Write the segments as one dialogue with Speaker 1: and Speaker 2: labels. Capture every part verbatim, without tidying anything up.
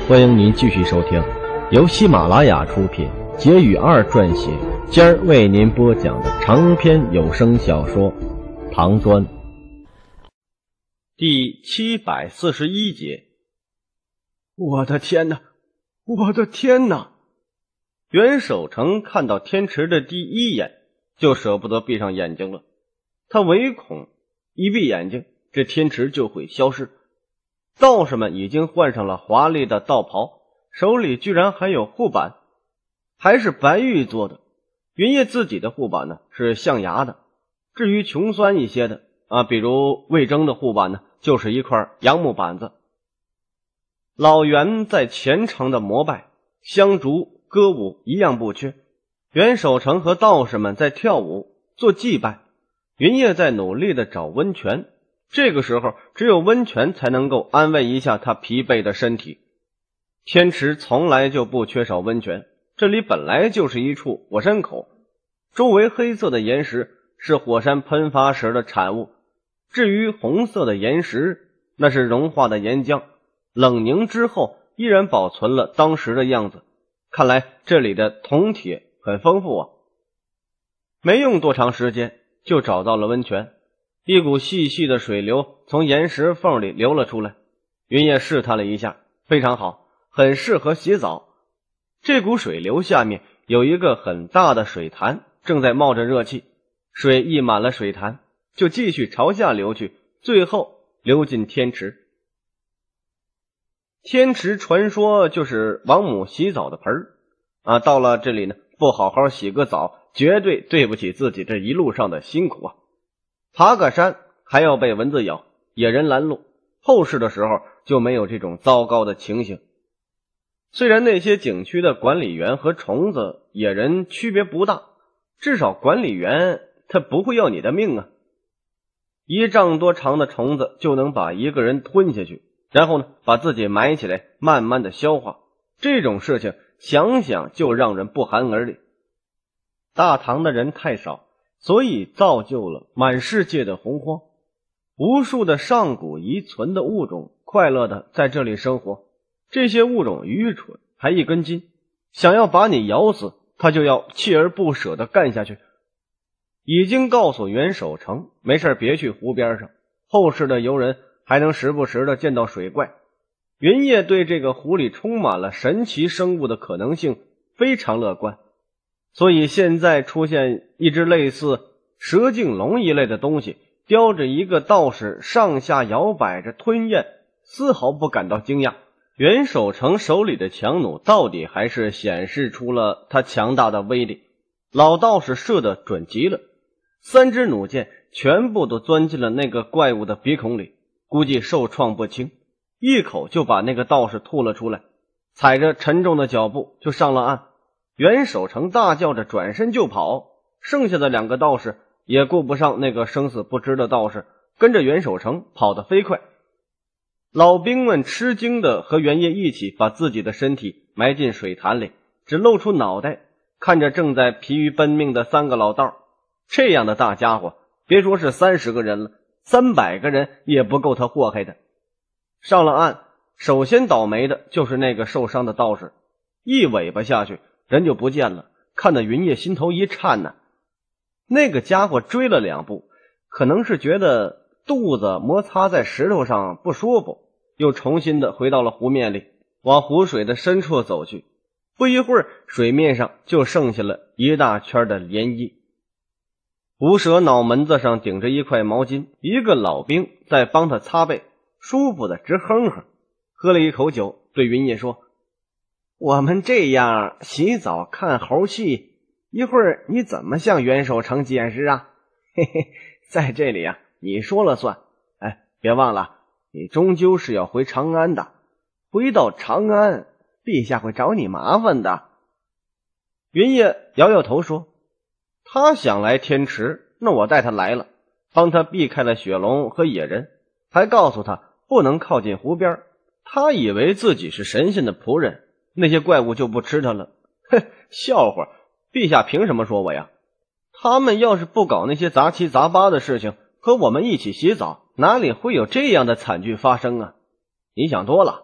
Speaker 1: 欢迎您继续收听由喜马拉雅出品，杰语二撰写，尖儿为您播讲的长篇有声小说《唐端》第七百四十一节。
Speaker 2: 我的天哪，我的天哪！
Speaker 1: 袁守诚看到天池的第一眼就舍不得闭上眼睛了，他唯恐一闭眼睛这天池就会消失。道士们已经换上了华丽的道袍，手里居然还有护板，还是白玉做的。云烨自己的护板呢是象牙的，至于穷酸一些的啊，比如魏征的护板呢就是一块杨木板子。老袁在虔诚的膜拜，香烛歌舞一样不缺。袁守诚和道士们在跳舞做祭拜，云烨在努力的找温泉。这个时候只有温泉才能够安慰一下他疲惫的身体。天池从来就不缺少温泉，这里本来就是一处火山口，周围黑色的岩石是火山喷发时的产物，至于红色的岩石，那是融化的岩浆，冷凝之后依然保存了当时的样子。看来这里的铜铁很丰富啊。没用多长时间就找到了温泉，一股细细的水流从岩石缝里流了出来。云烨试探了一下，非常好，很适合洗澡。这股水流下面有一个很大的水潭，正在冒着热气，水溢满了水潭，就继续朝下流去，最后流进天池。天池传说就是王母洗澡的盆儿啊，到了这里呢，不好好洗个澡，绝对对不起自己这一路上的辛苦啊。爬个山还要被蚊子咬，野人拦路，后世的时候就没有这种糟糕的情形。虽然那些景区的管理员和虫子野人区别不大，至少管理员他不会要你的命啊。一丈多长的虫子就能把一个人吞下去，然后呢把自己埋起来慢慢的消化，这种事情想想就让人不寒而栗。大唐的人太少，所以造就了满世界的洪荒，无数的上古遗存的物种快乐的在这里生活。这些物种愚蠢还一根筋，想要把你咬死，他就要锲而不舍地干下去。已经告诉袁守诚没事别去湖边上，后世的游人还能时不时地见到水怪。云烨对这个湖里充满了神奇生物的可能性非常乐观，所以现在出现一只类似蛇颈龙一类的东西，叼着一个道士上下摇摆着吞咽，丝毫不感到惊讶。袁守诚手里的强弩到底还是显示出了他强大的威力，老道士射得准极了，三支弩箭全部都钻进了那个怪物的鼻孔里，估计受创不轻，一口就把那个道士吐了出来，踩着沉重的脚步就上了岸。袁守诚大叫着转身就跑，剩下的两个道士也顾不上那个生死不知的道士，跟着袁守诚跑得飞快。老兵们吃惊的和袁烨一起把自己的身体埋进水潭里，只露出脑袋看着正在疲于奔命的三个老道。这样的大家伙别说是三十个人了，三百个人也不够他祸害的。上了岸，首先倒霉的就是那个受伤的道士，一尾巴下去人就不见了，看得云烨心头一颤呢。那个家伙追了两步，可能是觉得肚子摩擦在石头上不舒服，又重新的回到了湖面里，往湖水的深处走去。不一会儿，水面上就剩下了一大圈的涟漪。吴蛇脑门子上顶着一块毛巾，一个老兵在帮他擦背，舒服的直哼哼。喝了一口酒，对云烨说：我们这样洗澡看猴戏，一会儿你怎么向袁守诚解释啊？嘿嘿，在这里啊，你说了算。哎，别忘了，你终究是要回长安的，回到长安，陛下会找你麻烦的。云烨摇摇头说：他想来天池，那我带他来了，帮他避开了雪龙和野人，还告诉他不能靠近湖边。他以为自己是神仙的仆人，那些怪物就不吃他了。哼，笑话，陛下凭什么说我呀？他们要是不搞那些杂七杂八的事情，和我们一起洗澡，哪里会有这样的惨剧发生啊？你想多了，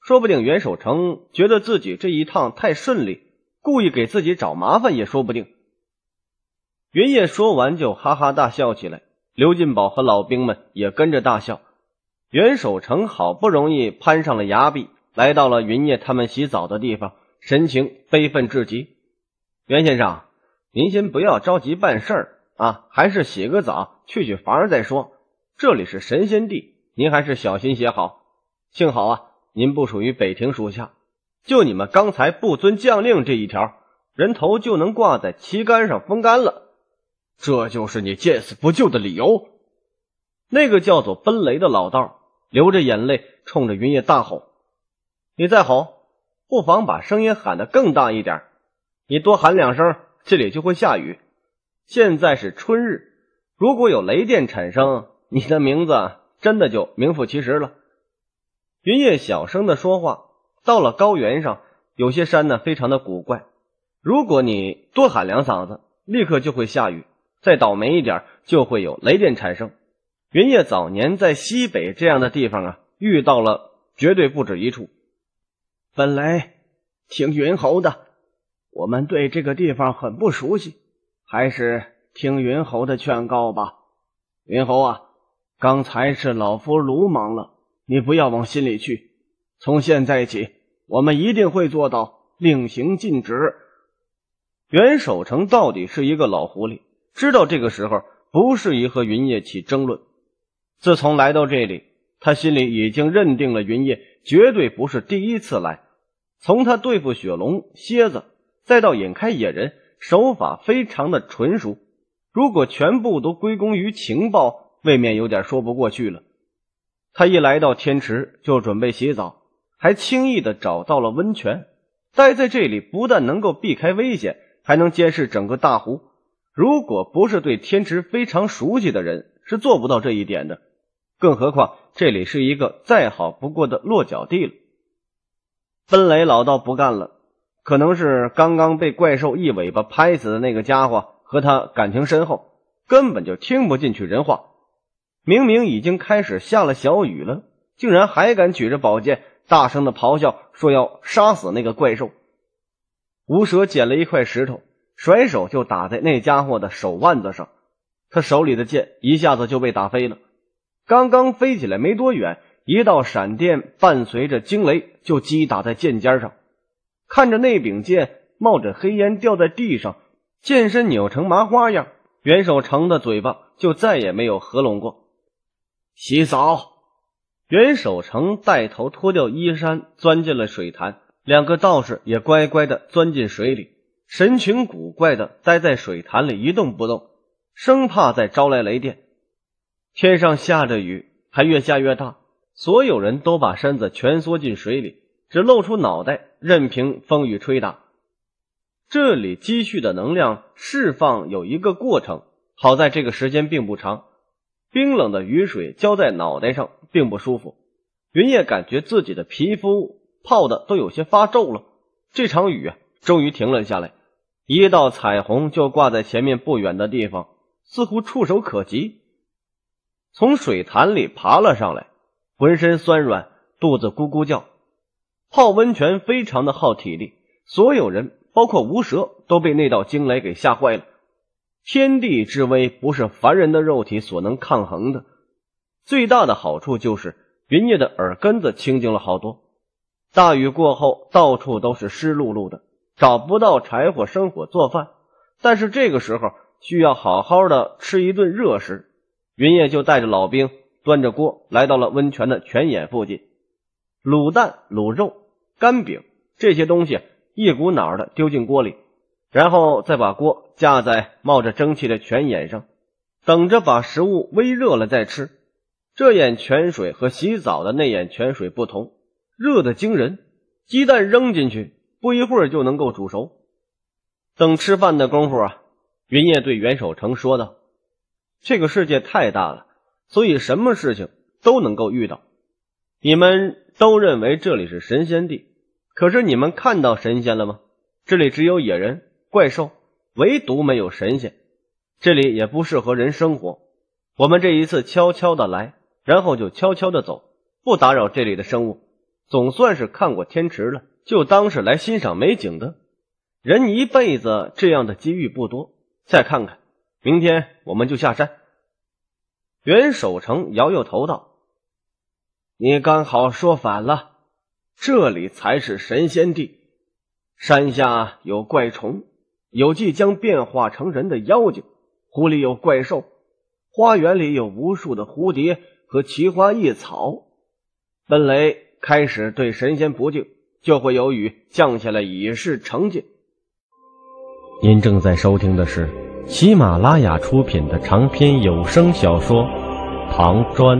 Speaker 1: 说不定袁守诚觉得自己这一趟太顺利，故意给自己找麻烦也说不定。云烨说完就哈哈大笑起来，刘进宝和老兵们也跟着大笑。袁守诚好不容易攀上了崖壁，来到了云烨他们洗澡的地方，神情悲愤至极。袁先生，您先不要着急办事儿啊，还是洗个澡去去房再说。这里是神仙地，您还是小心些好。幸好啊，您不属于北庭属下，就你们刚才不遵将令这一条，人头就能挂在旗杆上风干了。这就是你见死不救的理由。那个叫做奔雷的老道流着眼泪冲着云烨大吼：你再吼，不妨把声音喊得更大一点，你多喊两声，这里就会下雨。现在是春日，如果有雷电产生，你的名字真的就名副其实了。云烨小声的说话，到了高原上，有些山呢非常的古怪，如果你多喊两嗓子，立刻就会下雨，再倒霉一点就会有雷电产生。云烨早年在西北这样的地方啊，遇到了绝对不止一处。
Speaker 2: 本来听云侯的，我们对这个地方很不熟悉，还是听云侯的劝告吧。云侯啊，刚才是老夫鲁莽了，你不要往心里去。从现在起，我们一定会做到令行禁止。
Speaker 1: 袁守诚到底是一个老狐狸，知道这个时候不适宜和云烨起争论。自从来到这里，他心里已经认定了云烨绝对不是第一次来。从他对付雪龙、蝎子，再到引开野人，手法非常的纯熟。如果全部都归功于情报，未免有点说不过去了。他一来到天池就准备洗澡，还轻易的找到了温泉。待在这里不但能够避开危险，还能监视整个大湖。如果不是对天池非常熟悉的人，是做不到这一点的。更何况这里是一个再好不过的落脚地了。奔雷老道不干了，可能是刚刚被怪兽一尾巴拍死的那个家伙和他感情深厚，根本就听不进去人话。明明已经开始下了小雨了，竟然还敢举着宝剑大声的咆哮，说要杀死那个怪兽。吴蛇捡了一块石头，甩手就打在那家伙的手腕子上，他手里的剑一下子就被打飞了。刚刚飞起来没多远，一道闪电伴随着惊雷就击打在剑尖上。看着那柄剑冒着黑烟掉在地上，剑身扭成麻花样，袁守诚的嘴巴就再也没有合拢过。洗澡！袁守诚带头脱掉衣衫，钻进了水潭，两个道士也乖乖的钻进水里，神情古怪的待在水潭里一动不动，生怕再招来雷电。天上下着雨，还越下越大，所有人都把身子蜷缩进水里，只露出脑袋，任凭风雨吹打。这里积蓄的能量释放有一个过程，好在这个时间并不长。冰冷的雨水浇在脑袋上并不舒服，云烨感觉自己的皮肤泡的都有些发皱了。这场雨啊，终于停了下来，一道彩虹就挂在前面不远的地方，似乎触手可及。从水潭里爬了上来，浑身酸软，肚子咕咕叫。泡温泉非常的耗体力，所有人包括吴蛇都被那道惊雷给吓坏了。天地之威不是凡人的肉体所能抗衡的。最大的好处就是云烨的耳根子清净了好多。大雨过后，到处都是湿漉漉的，找不到柴火生火做饭，但是这个时候需要好好的吃一顿热食。云烨就带着老兵端着锅来到了温泉的泉眼附近。卤蛋、卤肉、干饼这些东西一股脑的丢进锅里，然后再把锅架在冒着蒸汽的泉眼上，等着把食物煨热了再吃。这眼泉水和洗澡的那眼泉水不同，热得惊人，鸡蛋扔进去不一会儿就能够煮熟。等吃饭的功夫啊，云烨对袁守诚说道：这个世界太大了，所以什么事情都能够遇到。你们都认为这里是神仙地，可是你们看到神仙了吗？这里只有野人、怪兽，唯独没有神仙。这里也不适合人生活。我们这一次悄悄的来，然后就悄悄的走，不打扰这里的生物。 总算是看过天池了，就当是来欣赏美景的。人一辈子这样的机遇不多，再看看，明天我们就下山。袁守诚摇摇头道：
Speaker 2: 你刚好说反了，这里才是神仙地，山下有怪虫，有即将变化成人的妖精，湖里有怪兽，花园里有无数的蝴蝶和奇花异草。本来开始对神仙不敬，就会有雨降下来以示惩戒。
Speaker 1: 您正在收听的是喜马拉雅出品的长篇有声小说《唐砖》。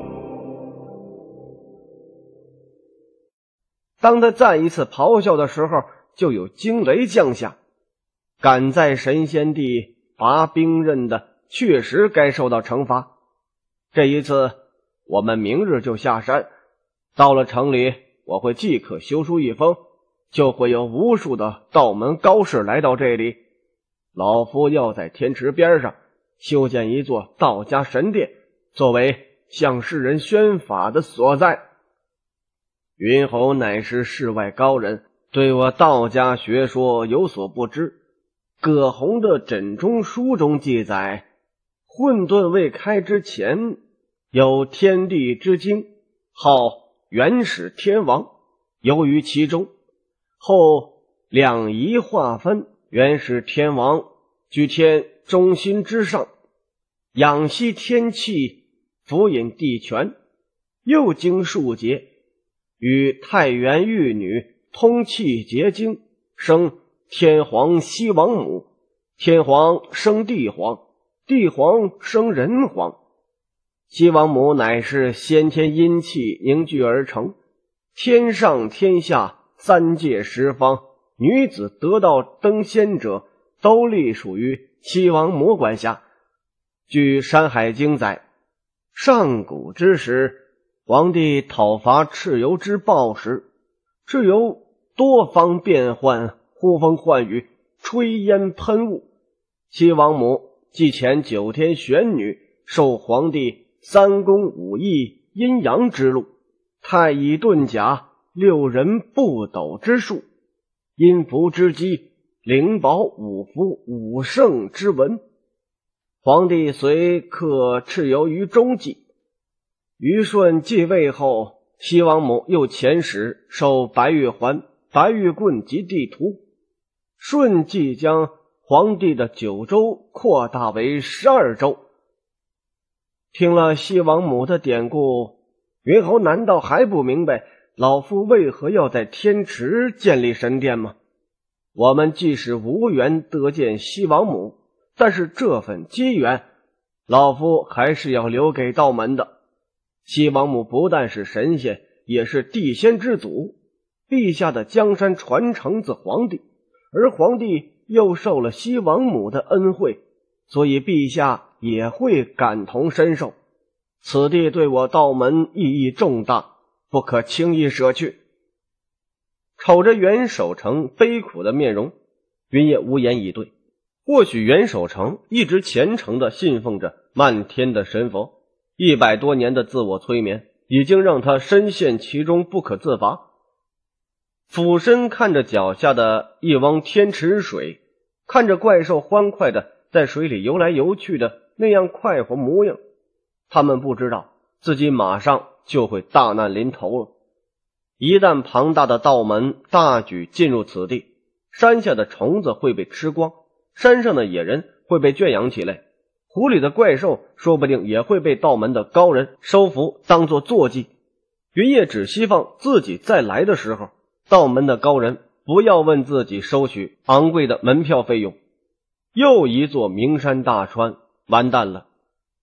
Speaker 2: 当他再一次咆哮的时候，就有惊雷降下。敢在神仙地拔兵刃的，确实该受到惩罚。这一次我们明日就下山，到了城里，我会即刻修书一封，就会有无数的道门高士来到这里。老夫要在天池边上修建一座道家神殿，作为向世人宣法的所在。云侯乃是世外高人，对我道家学说有所不知。葛洪的枕中书中记载，混沌未开之前，有天地之精，号元始天王，游于其中。后两仪划分，元始天王居天中心之上，养息天气，辅引地权，又经数节，与太元玉女通气结晶，生天皇西王母，天皇生地皇，地皇生人皇。西王母乃是先天阴气凝聚而成，天上天下三界十方，女子得道登仙者都隶属于西王母管辖。据《山海经》载，上古之时，皇帝讨伐蚩尤之暴时，蚩尤多方变幻，呼风唤雨，炊烟喷雾。西王母祭前九天玄女，授皇帝三公五义阴阳之路，太乙遁甲，六人不斗之术，阴符之机，灵宝五符五圣之文。皇帝遂刻蚩尤于中纪。虞舜继位后，西王母又遣使授白玉环、白玉棍及地图。舜即将皇帝的九州扩大为十二州。听了西王母的典故，云侯难道还不明白老夫为何要在天池建立神殿吗？我们即使无缘得见西王母，但是这份机缘，老夫还是要留给道门的。西王母不但是神仙，也是地仙之祖，陛下的江山传承自皇帝，而皇帝又受了西王母的恩惠，所以陛下也会感同身受。此地对我道门意义重大，不可轻易舍去。瞅着袁守诚悲苦的面容，云烨无言以对。或许袁守诚一直虔诚地信奉着漫天的神佛，一百多年的自我催眠已经让他深陷其中不可自拔。俯身看着脚下的一汪天池水，看着怪兽欢快的在水里游来游去的那样快活模样，他们不知道自己马上就会大难临头了。一旦庞大的道门大举进入此地，山下的虫子会被吃光，山上的野人会被圈养起来，湖里的怪兽说不定也会被道门的高人收服当作坐骑。云烨只希望自己再来的时候，道门的高人不要问自己收取昂贵的门票费用。又一座名山大川完蛋了。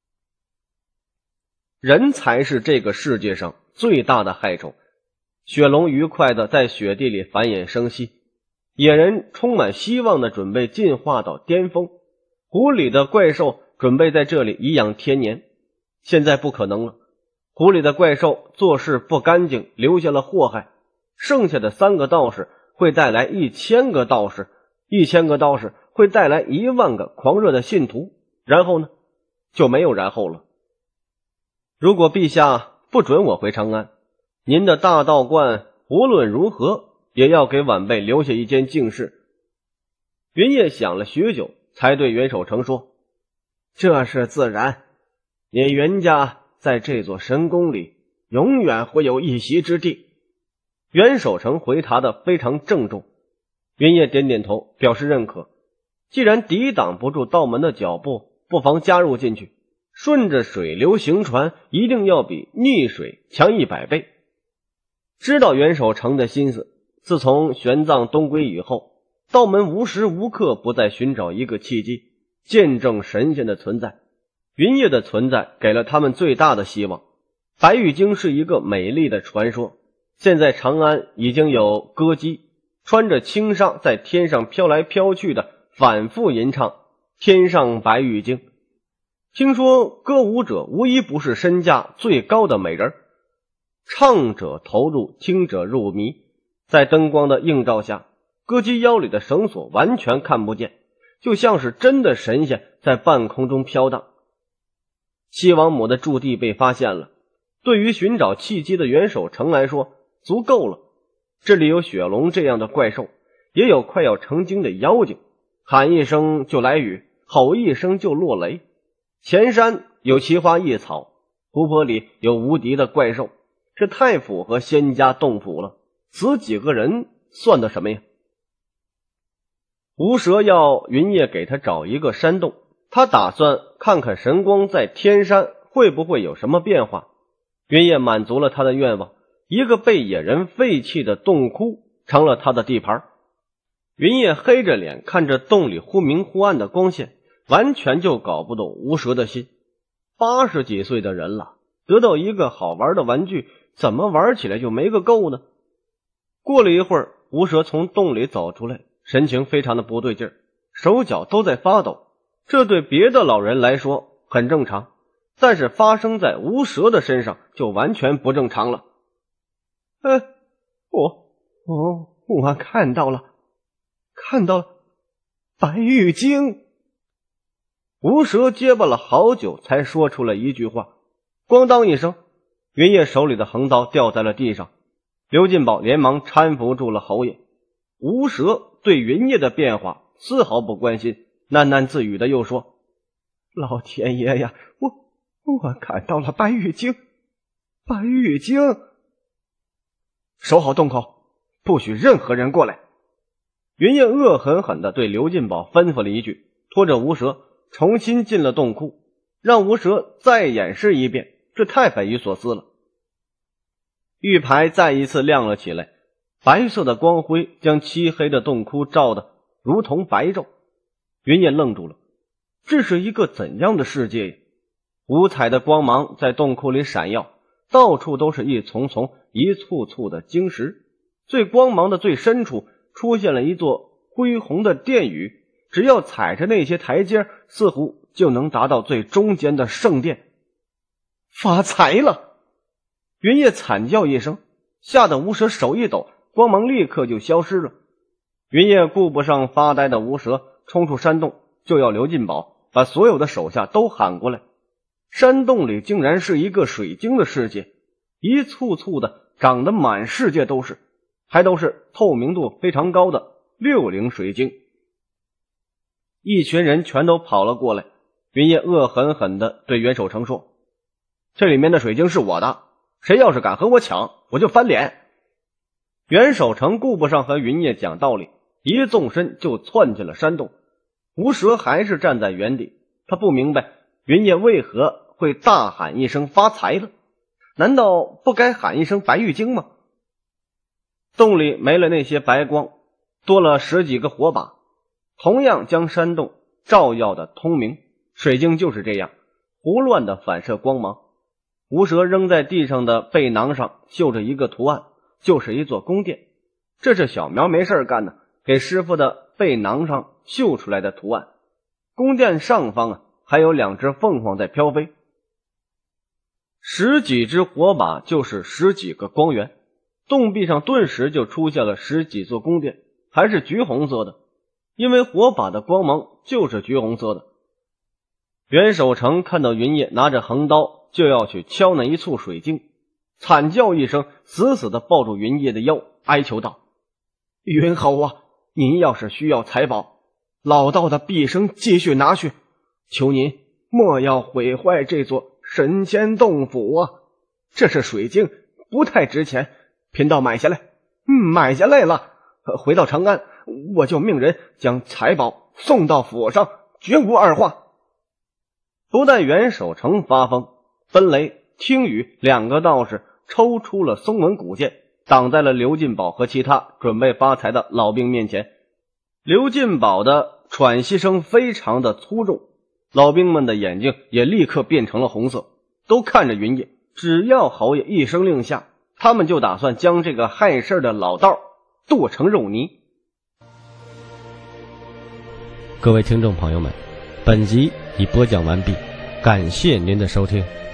Speaker 2: 人才是这个世界上最大的害虫。雪龙愉快地在雪地里繁衍生息，野人充满希望地准备进化到巅峰，湖里的怪兽准备在这里颐养天年。现在不可能了，湖里的怪兽做事不干净，留下了祸害，剩下的三个道士会带来一千个道士，一千个道士会带来一万个狂热的信徒，然后呢，就没有然后了。如果陛下不准我回长安，
Speaker 1: 您的大道观无论如何也要给晚辈留下一间净室。云烨想了许久，才对袁守诚说：
Speaker 2: 这是自然，你云家在这座神宫里永远会有一席之地。
Speaker 1: 袁守诚回答的非常郑重。云烨点点头表示认可，既然抵挡不住道门的脚步，不妨加入进去，顺着水流行船一定要比逆水强一百倍。知道袁守诚的心思，自从玄奘东归以后，道门无时无刻不在寻找一个契机见证神仙的存在。云烨的存在给了他们最大的希望。白玉京是一个美丽的传说，现在长安已经有歌姬穿着轻纱在天上飘来飘去的反复吟唱天上白玉京。听说歌舞者无一不是身价最高的美人，唱者投入，听者入迷。在灯光的映照下，歌姬腰里的绳索完全看不见，就像是真的神仙在半空中飘荡。西王母的驻地被发现了，对于寻找契机的袁守诚来说足够了。这里有雪龙这样的怪兽，也有快要成精的妖精，喊一声就来雨，吼一声就落雷。前山有奇花异草，湖泊里有无敌的怪兽，这太符合仙家洞府了。死几个人算得什么呀？吴蛇要云烨给他找一个山洞，他打算看看神光在天山会不会有什么变化。云烨满足了他的愿望，一个被野人废弃的洞窟成了他的地盘。云烨黑着脸看着洞里忽明忽暗的光线，完全就搞不懂吴蛇的心。八十几岁的人了，得到一个好玩的玩具，怎么玩起来就没个够呢？过了一会儿，吴蛇从洞里走出来，神情非常的不对劲儿，手脚都在发抖。这对别的老人来说很正常，但是发生在吴蛇的身上就完全不正常了。
Speaker 2: 呃，我我我看到了，看到了白玉京。
Speaker 1: 吴蛇结巴了好久才说出了一句话，咣当一声，云烨手里的横刀掉在了地上。刘进宝连忙搀扶住了侯爷。吴蛇对云烨的变化丝毫不关心，喃喃自语的又说：
Speaker 2: 老天爷呀，我我看到了白玉京，白玉京。守好洞口，不许任何人过来。云烨恶狠狠地对刘进宝吩咐了一句，拖着吴蛇重新进了洞窟，让吴蛇再演示一遍，这太匪夷所思了。玉牌再一次亮了起来，白色的光辉将漆黑的洞窟照得如同白昼。云烨愣住了，这是一个怎样的世界呀？五彩的光芒在洞窟里闪耀，到处都是一丛丛一簇簇的晶石。最光芒的最深处出现了一座恢宏的殿宇，只要踩着那些台阶，似乎就能达到最中间的圣殿。发财了！云烨惨叫一声，吓得吴蛇手一抖，光芒立刻就消失了。云烨顾不上发呆的吴蛇，冲出山洞就要刘进宝把所有的手下都喊过来。山洞里竟然是一个水晶的世界，一簇簇的长得满世界都是，还都是透明度非常高的六灵水晶。一群人全都跑了过来，云烨恶狠狠地对袁守诚说：这里面的水晶是我的，谁要是敢和我抢，我就翻脸。袁守诚顾不上和云烨讲道理，一纵身就窜进了山洞。吴蛇还是站在原地，他不明白云烨为何会大喊一声发财了，难道不该喊一声白玉京吗？洞里没了那些白光，多了十几个火把，同样将山洞照耀的通明。水晶就是这样胡乱的反射光芒。吴蛇扔在地上的背囊上绣着一个图案，就是一座宫殿。这是小苗没事干呢，给师傅的背囊上绣出来的图案。宫殿上方啊，还有两只凤凰在飘飞。十几只火把就是十几个光源，洞壁上顿时就出现了十几座宫殿，还是橘红色的，因为火把的光芒就是橘红色的。袁守诚看到云烨拿着横刀就要去敲那一簇水晶，
Speaker 1: 惨叫一声，死死地抱住云烨的腰，哀求道：
Speaker 2: 云侯啊，您要是需要财宝，老道的毕生继续拿去，求您莫要毁坏这座神仙洞府啊！这是水晶，不太值钱，贫道买下来。嗯，买下来了。回到长安，我就命人将财宝送到府上，绝无二话。
Speaker 1: 不但袁守诚发疯，分雷、听雨两个道士抽出了松纹古剑，挡在了刘进宝和其他准备发财的老兵面前。刘进宝的喘息声非常的粗重，老兵们的眼睛也立刻变成了红色，都看着云烨。只要侯爷一声令下，他们就打算将这个害事的老道剁成肉泥。
Speaker 3: 各位听众朋友们，本集已播讲完毕，感谢您的收听。